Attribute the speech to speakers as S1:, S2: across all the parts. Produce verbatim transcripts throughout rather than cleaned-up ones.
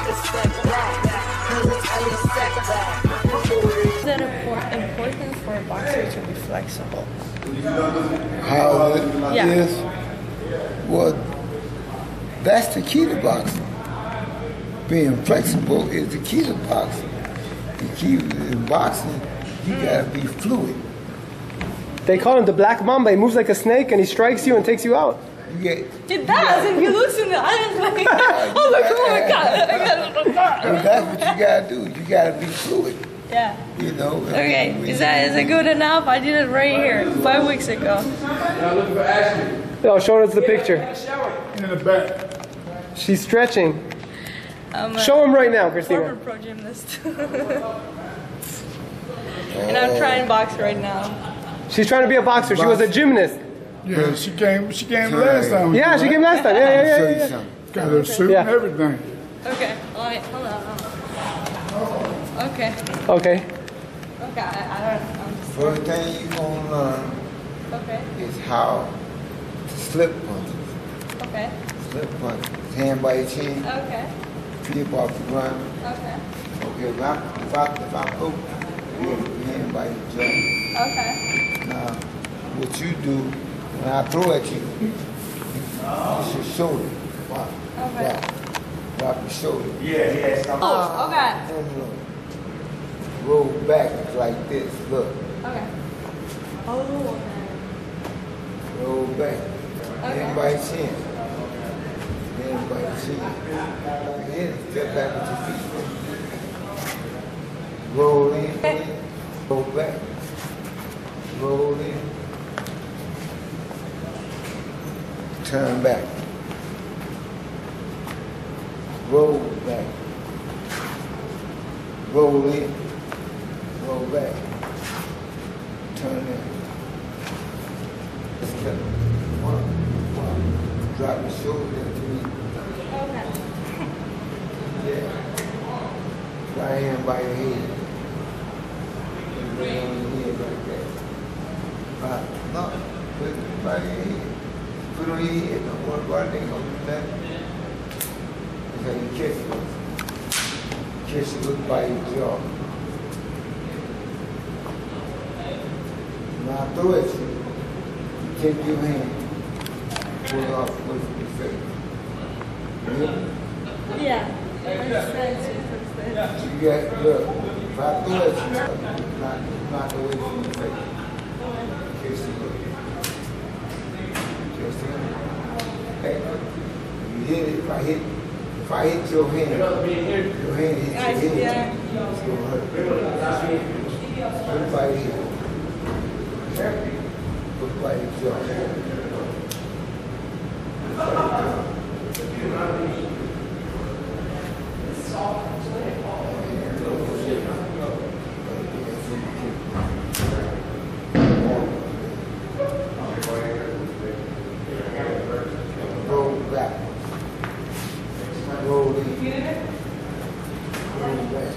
S1: Is it important for a boxer to be flexible?
S2: How it
S1: Yeah.
S2: is? Well, that's the key to boxing. Being flexible is the key to boxing. The key in boxing, you gotta be fluid.
S3: They call him the Black Mamba. He moves like a snake and he strikes you and takes you out.
S2: You get,
S1: It does, and he looks in the eyes like, oh look, oh my god.
S2: and that's what you gotta do. You gotta be fluid.
S1: Yeah.
S2: You know.
S1: Okay, is that is it good enough? I did it right here five weeks ago.
S3: Oh, show us the picture.
S4: In the back.
S3: She's stretching.
S1: I'm a
S3: Show him right now, Christina.
S1: former pro gymnast. And I'm trying box right now.
S3: She's trying to be a boxer. She was a gymnast.
S4: Yeah, she came. She came last time.
S3: Yeah, she came last time. Yeah,
S2: I'll
S3: yeah,
S2: show
S3: yeah.
S2: you
S3: yeah.
S2: something.
S4: Got her suit
S3: Yeah.
S4: and everything.
S1: Okay, alright, hold on. hold on. Okay,
S3: Okay.
S1: okay, I, I don't know. I'm just,
S2: First thing you're gonna learn
S1: okay,
S2: is how to slip punches.
S1: okay,
S2: Slip punches. Hand by your chin,
S1: okay,
S2: flip off the ground.
S1: okay,
S2: Okay, if I, if I, if I go, you hand by your jaw.
S1: okay,
S2: Now, what you do, when I throw at you, it's your shoulder. Wow.
S1: Okay.
S2: Drop. Drop your shoulder.
S1: oh, okay,
S2: And look. Roll back like this. Look.
S1: okay, oh,
S2: Roll back.
S1: Okay.
S2: Hand by your chin. Hand by your chin. Then step back with your feet. Roll in. Roll back. Roll in. Turn back. Roll back. Roll in. Roll back. Turn in. Step. One. One. Drop your shoulder to me.
S1: okay,
S2: Yeah. Right hand by your head. And lay on your head like that. Right. No. Put it by your head. Put it on your head. Don't worry about it. Ain't gonna do nothing. That's how you kiss it. Kiss it look by your jaw. When I throw at you, you take your hand, pull it off away from your face. Yeah?
S1: yeah, understand you.
S2: You got, look, if I throw at you, knock, knock away from your face. Kiss it. Kiss it. Hey, you hit it, if I hit, if I hit your hand, your hand hits your head,
S1: Yeah.
S2: it's gonna hurt. Put it by your head. Put it by your jaw. Roll back. Roll in. Roll back.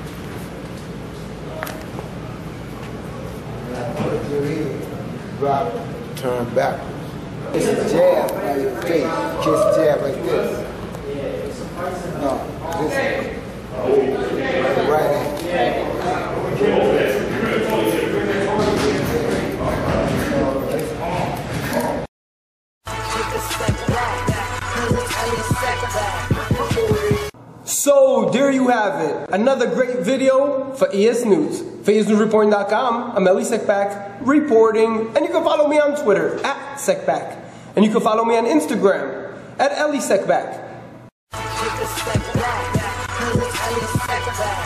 S2: Now put your head, drop, turn backwards. It's a jab by your face. Kiss jab like this. No, this right hand.
S3: So there you have it. Another great video for E S News. For E S News Reporting dot com, I'm Ellie Sekback reporting. And you can follow me on Twitter at Sekback. And you can follow me on Instagram at Ellie Sekback.